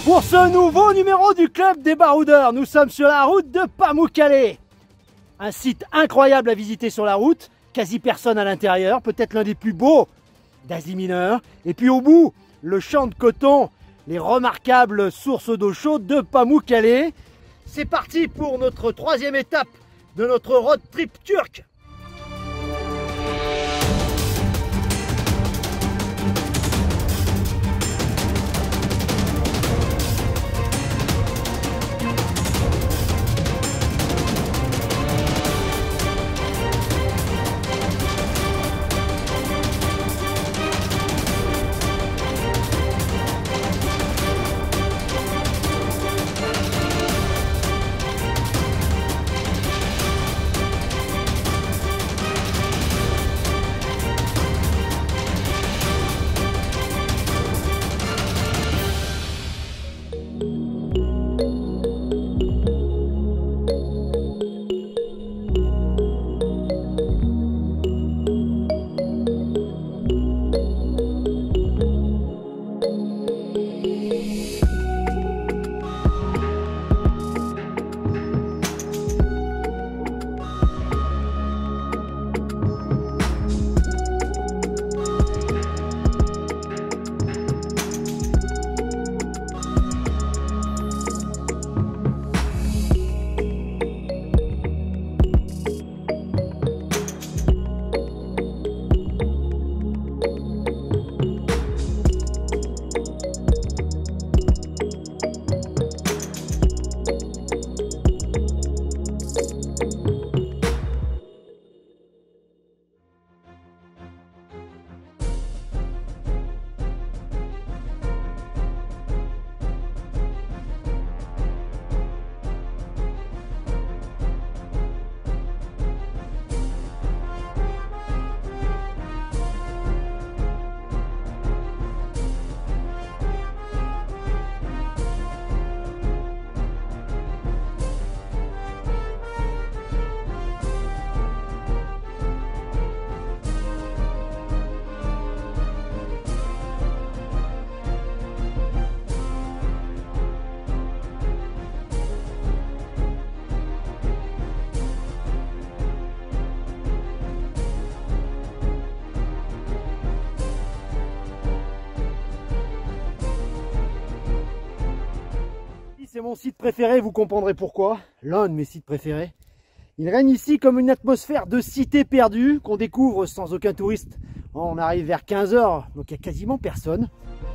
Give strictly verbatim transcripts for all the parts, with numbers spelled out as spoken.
Pour ce nouveau numéro du Club des Baroudeurs, nous sommes sur la route de Pamukkale. Un site incroyable à visiter sur la route, quasi personne à l'intérieur, peut-être l'un des plus beaux d'Asie mineure. Et puis au bout, le champ de coton, les remarquables sources d'eau chaude de Pamukkale. C'est parti pour notre troisième étape de notre road trip turc. C'est mon site préféré, vous comprendrez pourquoi. L'un de mes sites préférés. Il règne ici comme une atmosphère de cité perdue qu'on découvre sans aucun touriste. On arrive vers quinze heures, donc il n'y a quasiment personne.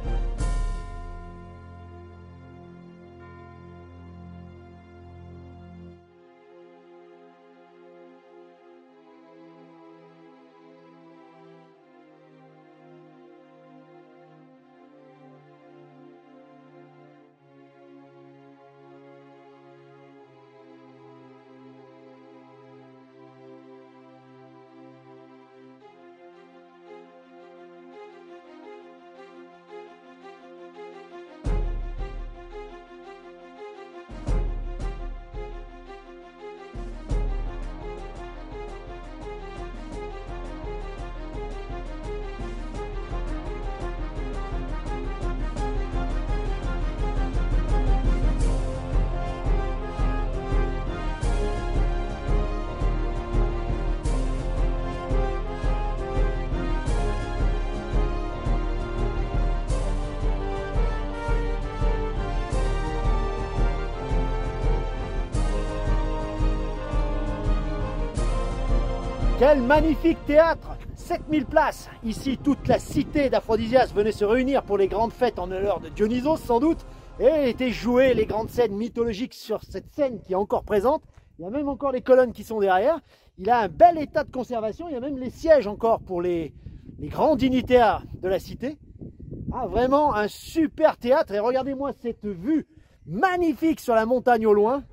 Quel magnifique théâtre! sept mille places! Ici, toute la cité d'Aphrodisias venait se réunir pour les grandes fêtes en l'honneur de Dionysos, sans doute, et étaient jouées les grandes scènes mythologiques sur cette scène qui est encore présente. Il y a même encore les colonnes qui sont derrière. Il a un bel état de conservation. Il y a même les sièges encore pour les, les grands dignitaires de la cité. Ah, vraiment un super théâtre. Et regardez-moi cette vue magnifique sur la montagne au loin.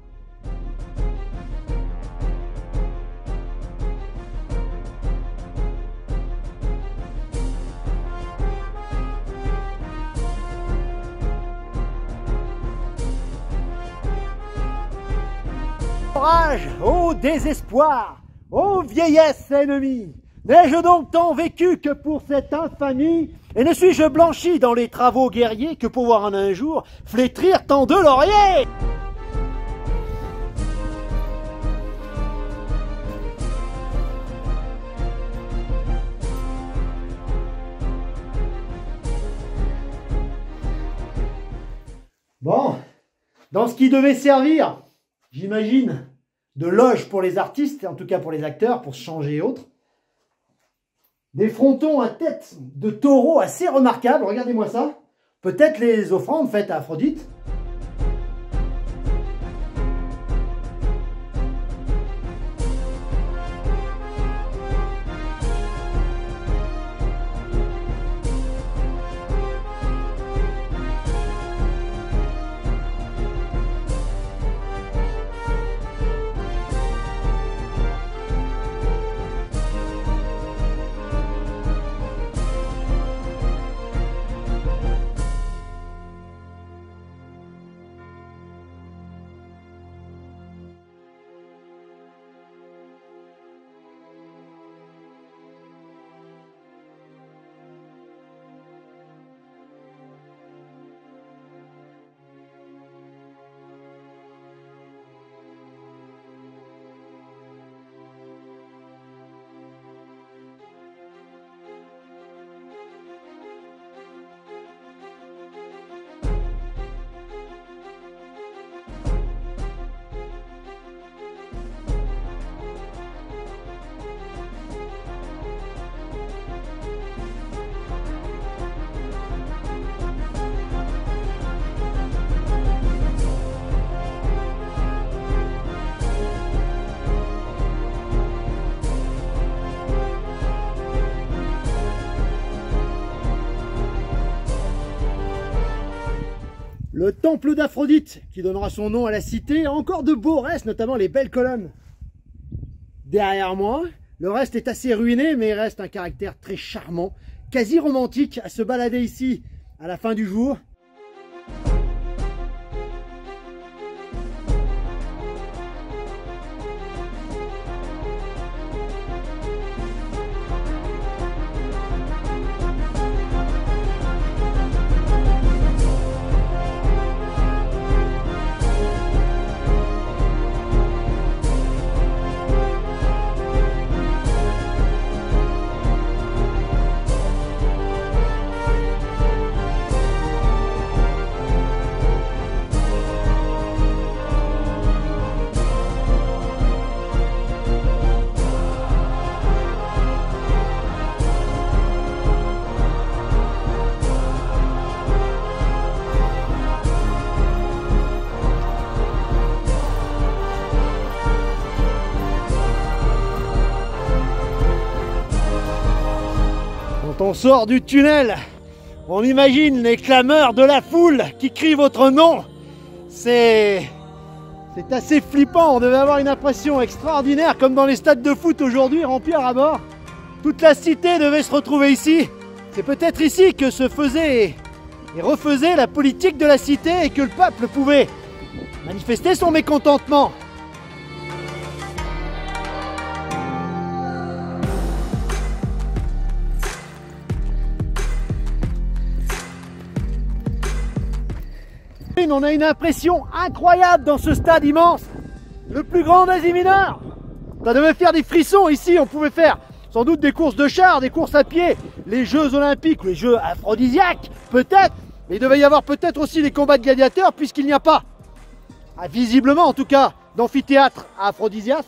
Orage, ô désespoir, ô vieillesse ennemie, n'ai-je donc tant vécu que pour cette infamie? Et ne suis-je blanchi dans les travaux guerriers que pour voir en un jour flétrir tant de lauriers? Bon, dans ce qui devait servir, j'imagine, de loge pour les artistes, en tout cas pour les acteurs, pour se changer et autres, des frontons à tête de taureau assez remarquables, regardez-moi ça, peut-être les offrandes faites à Aphrodite. Le temple d'Aphrodite, qui donnera son nom à la cité, a encore de beaux restes, notamment les belles colonnes. Derrière moi, le reste est assez ruiné, mais il reste un caractère très charmant, quasi romantique, à se balader ici à la fin du jour. Quand on sort du tunnel, on imagine les clameurs de la foule qui crient votre nom. C'est c'est assez flippant, on devait avoir une impression extraordinaire, comme dans les stades de foot aujourd'hui, remplis à ras-bord. Toute la cité devait se retrouver ici. C'est peut-être ici que se faisait et refaisait la politique de la cité et que le peuple pouvait manifester son mécontentement. On a une impression incroyable dans ce stade immense, le plus grand d'Asie mineure. Ça devait faire des frissons ici, on pouvait faire sans doute des courses de chars, des courses à pied, les Jeux olympiques, les Jeux aphrodisiaques, peut-être, mais il devait y avoir peut-être aussi des combats de gladiateurs puisqu'il n'y a pas, ah, visiblement en tout cas, d'amphithéâtre à Aphrodisias.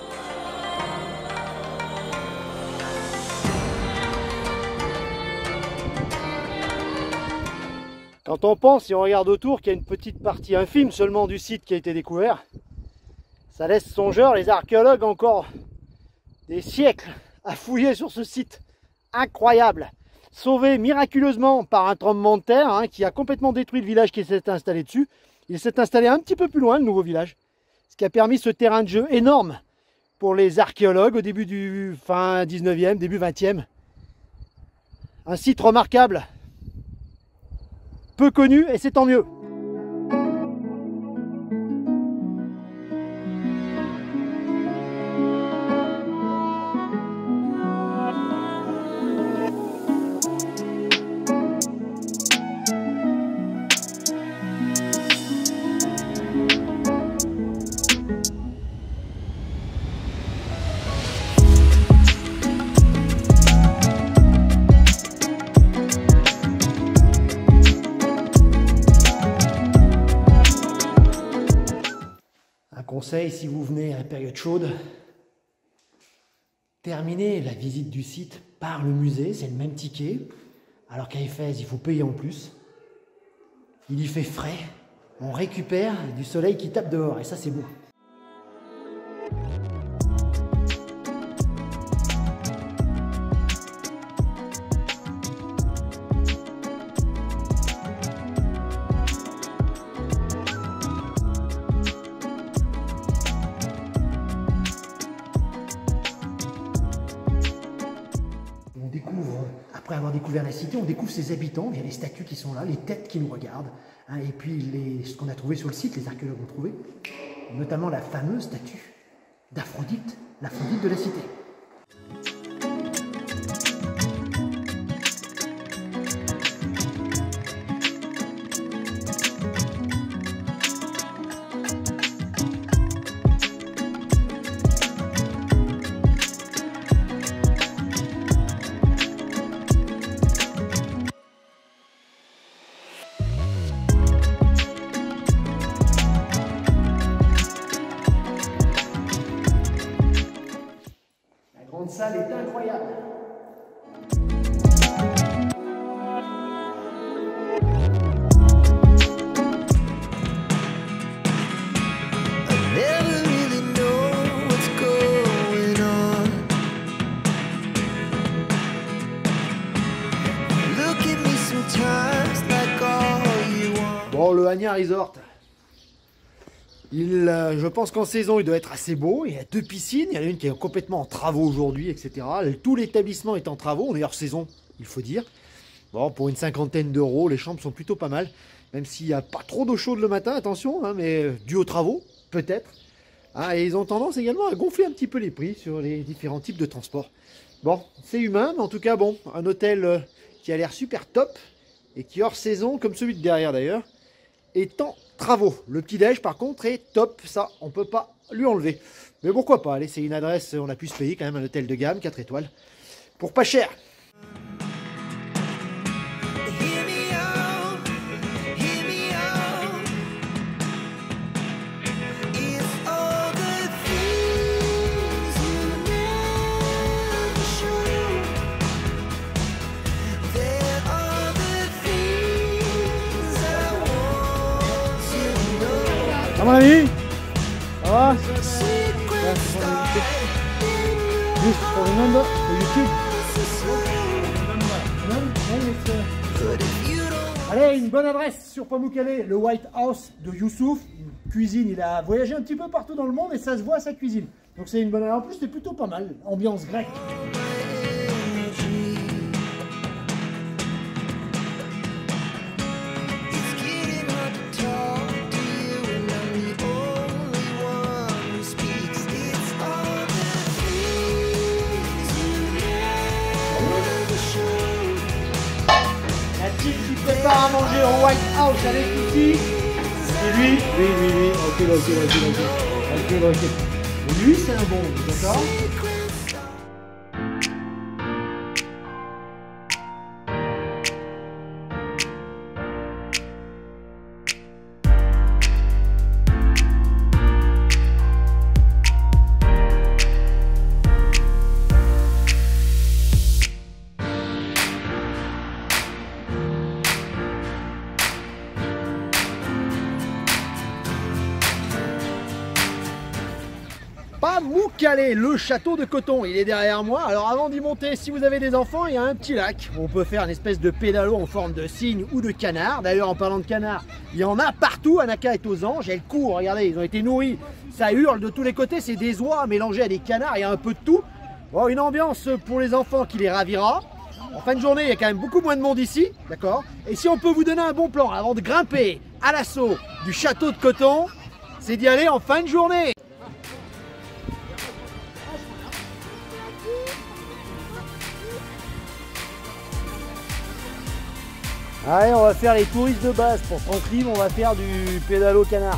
Quand on pense, si on regarde autour, qu'il y a une petite partie infime seulement du site qui a été découvert, ça laisse songeur. Les archéologues ont encore des siècles à fouiller sur ce site incroyable, sauvé miraculeusement par un tremblement de terre hein, qui a complètement détruit le village qui s'est installé dessus. Il s'est installé un petit peu plus loin, le nouveau village, ce qui a permis ce terrain de jeu énorme pour les archéologues au début du fin dix-neuvième, début vingtième. Un site remarquable, peu connu, et c'est tant mieux. conseil, si vous venez à la période chaude, terminez la visite du site par le musée, c'est le même ticket. Alors qu'à Éphèse, il faut payer en plus. Il y fait frais, on récupère du soleil qui tape dehors, et ça c'est beau. Après avoir découvert la cité, on découvre ses habitants, il y a les statues qui sont là, les têtes qui nous regardent, hein, et puis les, ce qu'on a trouvé sur le site, les archéologues ont trouvé, notamment la fameuse statue d'Aphrodite, l'Aphrodite de la cité. La salle est incroyable. Bon, le Hania Resort. Il, euh, je pense qu'en saison, il doit être assez beau. Il y a deux piscines. Il y en a une qui est complètement en travaux aujourd'hui, et cetera. Tout l'établissement est en travaux. On est hors saison, il faut dire. Bon, pour une cinquantaine d'euros, les chambres sont plutôt pas mal. Même s'il n'y a pas trop d'eau chaude le matin, attention, hein, mais dû aux travaux, peut-être. Ah, et ils ont tendance également à gonfler un petit peu les prix sur les différents types de transports. Bon, c'est humain, mais en tout cas, bon, un hôtel euh, qui a l'air super top et qui hors saison, comme celui de derrière d'ailleurs, est en travaux. Le petit-déj, par contre, est top. Ça, on ne peut pas lui enlever. Mais pourquoi pas? Allez, c'est une adresse, on a pu se payer quand même un hôtel de gamme, quatre étoiles, pour pas cher. Ah, mon ami, ça va? Just for remember the YouTube. Allez, une bonne adresse sur Pamukkale, le White House de Youssouf. Une cuisine, il a voyagé un petit peu partout dans le monde et ça se voit à sa cuisine. Donc c'est une bonne adresse. En plus, c'est plutôt pas mal. Ambiance grecque. Qui prépare à manger au White House avec ici, c'est lui. Oui, oui, oui, ok, ok, ok, ok, ok, ok. Lui, c'est un bon, d'accord? Pamukkale, le château de coton, il est derrière moi. Alors avant d'y monter, si vous avez des enfants, il y a un petit lac où on peut faire une espèce de pédalo en forme de cygne ou de canard. D'ailleurs, en parlant de canard, il y en a partout. Anaka est aux anges, elle court, regardez, ils ont été nourris. Ça hurle de tous les côtés, c'est des oies mélangées à des canards, il y a un peu de tout. Bon, une ambiance pour les enfants qui les ravira. En fin de journée, il y a quand même beaucoup moins de monde ici, d'accord? Et si on peut vous donner un bon plan avant de grimper à l'assaut du château de coton, c'est d'y aller en fin de journée. Allez, on va faire les touristes de base. Pour Franklin, on va faire du pédalo canard.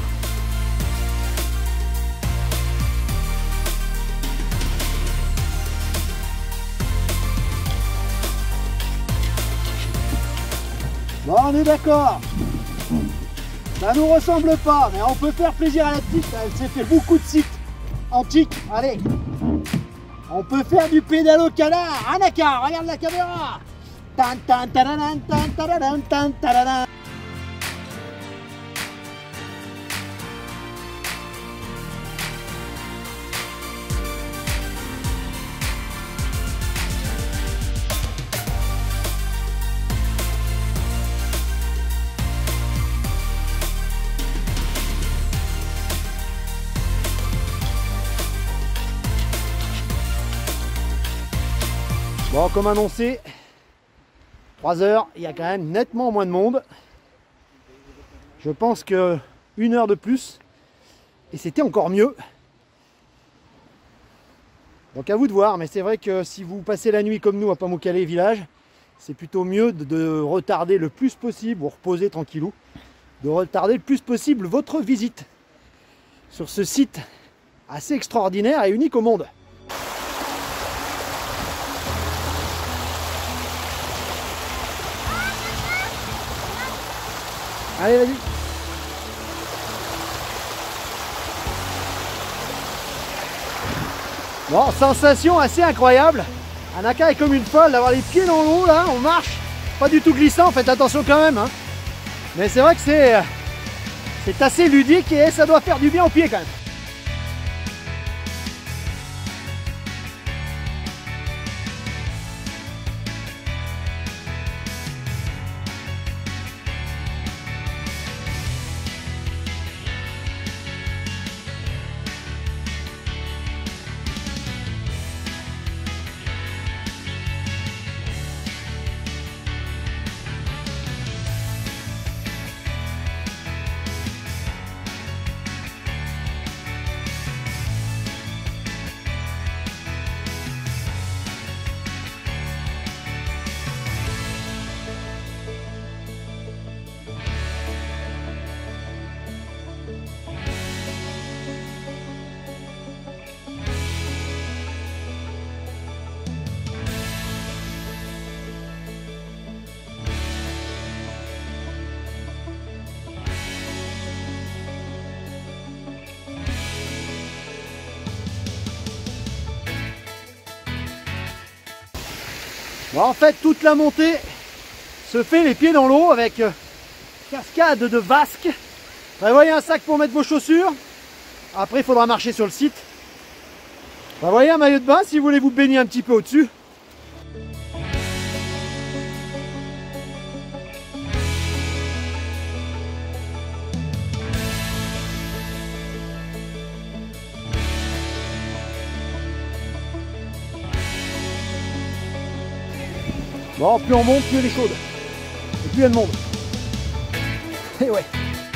Bon, on est d'accord. Ça nous ressemble pas, mais on peut faire plaisir à la petite. Elle s'est fait beaucoup de sites antiques. Allez, on peut faire du pédalo canard. Anaka, regarde la caméra. Tan, tan, taranan, tan, taranan, tan, taranan. Bon, comme annoncé, trois heures, il y a quand même nettement moins de monde. Je pense que une heure de plus, et c'était encore mieux. Donc à vous de voir, mais c'est vrai que si vous passez la nuit comme nous à Pamukkale village, c'est plutôt mieux de, de retarder le plus possible, vous reposez tranquillou, de retarder le plus possible votre visite sur ce site assez extraordinaire et unique au monde. Allez, vas-y. Bon, sensation assez incroyable. Anaka est comme une folle d'avoir les pieds dans l'eau là, on marche. Pas du tout glissant, faites attention quand même. Hein. Mais c'est vrai que c'est c'est assez ludique et ça doit faire du bien aux pieds quand même. Bon, en fait, toute la montée se fait les pieds dans l'eau avec euh, cascade de vasques. Prévoyez un sac pour mettre vos chaussures. Après, il faudra marcher sur le site. Prévoyez un maillot de bain si vous voulez vous baigner un petit peu au-dessus. Bon, plus on monte, plus elle est chaude. Et plus il y a de monde. Et ouais.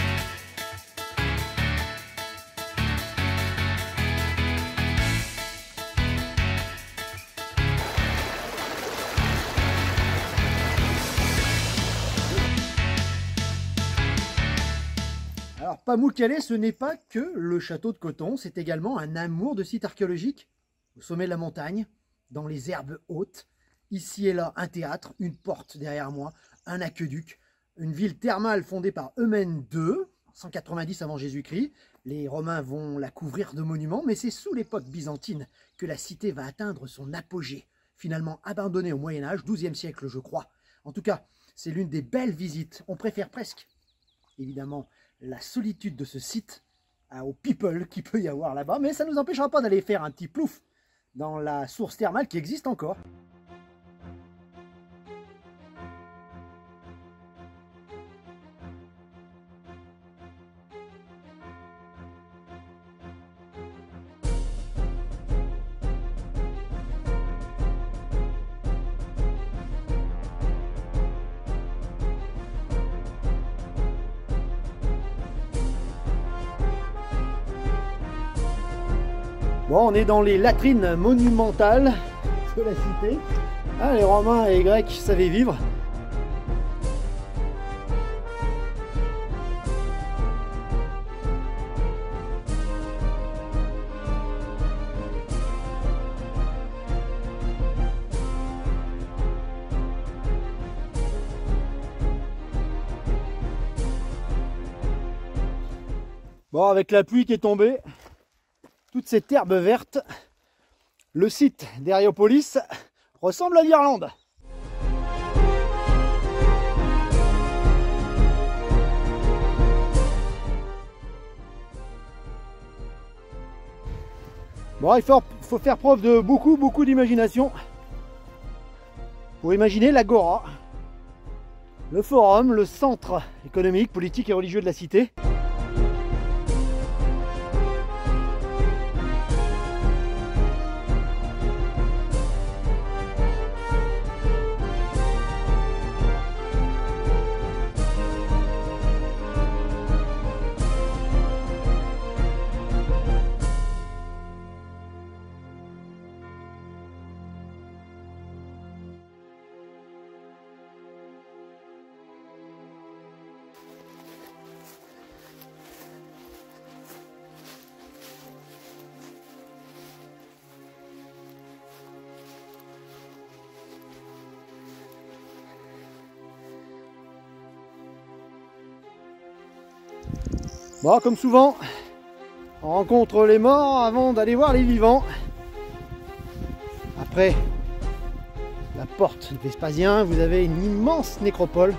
Alors, Pamukkale, ce n'est pas que le château de coton, c'est également un amour de site archéologique. Au sommet de la montagne, dans les herbes hautes. Ici et là, un théâtre, une porte derrière moi, un aqueduc, une ville thermale fondée par Eumène deux, cent quatre-vingt-dix avant Jésus-Christ. Les Romains vont la couvrir de monuments, mais c'est sous l'époque byzantine que la cité va atteindre son apogée, finalement abandonnée au Moyen-Âge, douzième siècle je crois. En tout cas, c'est l'une des belles visites. On préfère presque, évidemment, la solitude de ce site aux people qu'il peut y avoir là-bas, mais ça ne nous empêchera pas d'aller faire un petit plouf dans la source thermale qui existe encore. Bon, on est dans les latrines monumentales de la cité. Ah, les Romains et les Grecs savaient vivre. Bon, avec la pluie qui est tombée, toute cette herbe verte, le site d'Hériopolis ressemble à l'Irlande. Bon, il faut, faut faire preuve de beaucoup, beaucoup d'imagination pour imaginer l'Agora, le forum, le centre économique, politique et religieux de la cité. Bon, comme souvent, on rencontre les morts avant d'aller voir les vivants. Après la porte de Vespasien, vous avez une immense nécropole.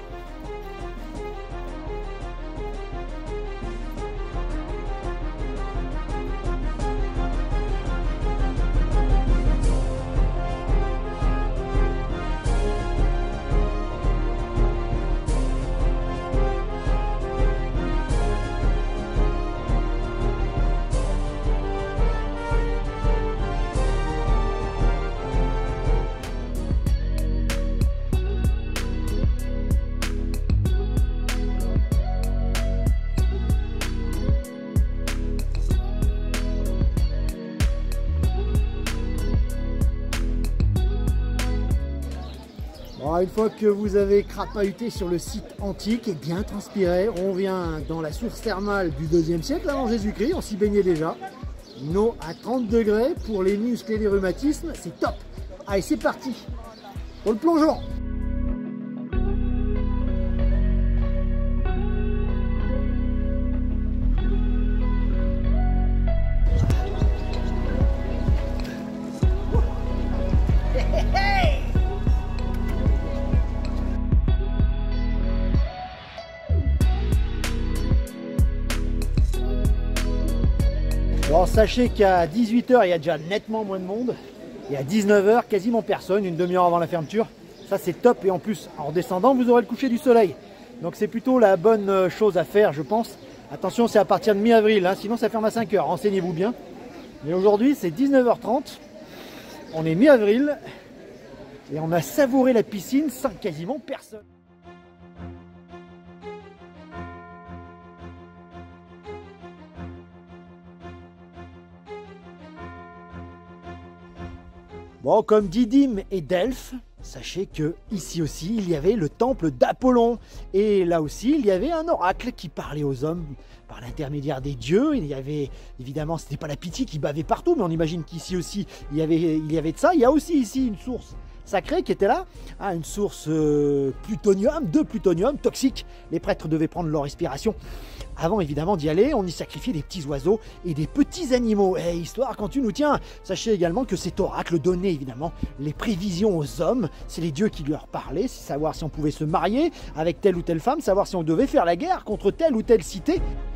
Bon, une fois que vous avez crapahuté sur le site antique et bien transpiré, on vient dans la source thermale du deuxième siècle avant Jésus-Christ, on s'y baignait déjà. Une eau à trente degrés pour les muscles et les rhumatismes, c'est top. Allez, c'est parti pour le plongeon. Bon, sachez qu'à dix-huit heures, il y a déjà nettement moins de monde. Et à dix-neuf heures, quasiment personne, une demi-heure avant la fermeture. Ça, c'est top. Et en plus, en redescendant, vous aurez le coucher du soleil. Donc, c'est plutôt la bonne chose à faire, je pense. Attention, c'est à partir de mi-avril, hein, sinon ça ferme à cinq heures. Renseignez-vous bien. Mais aujourd'hui, c'est dix-neuf heures trente. On est mi-avril. Et on a savouré la piscine sans quasiment personne. Bon, comme Didyme et Delphes, sachez que ici aussi, il y avait le temple d'Apollon. Et là aussi, il y avait un oracle qui parlait aux hommes par l'intermédiaire des dieux. Il y avait, évidemment, ce n'était pas la Pythie qui bavait partout, mais on imagine qu'ici aussi, il y, avait, il y avait de ça. Il y a aussi ici une source sacrée qui était là, hein, une source euh, plutonium, de plutonium toxique. Les prêtres devaient prendre leur respiration. Avant évidemment d'y aller, on y sacrifiait des petits oiseaux et des petits animaux. Et histoire, quand tu nous tiens, sachez également que cet oracle donnait évidemment les prévisions aux hommes. C'est les dieux qui leur parlaient, c'est savoir si on pouvait se marier avec telle ou telle femme, savoir si on devait faire la guerre contre telle ou telle cité.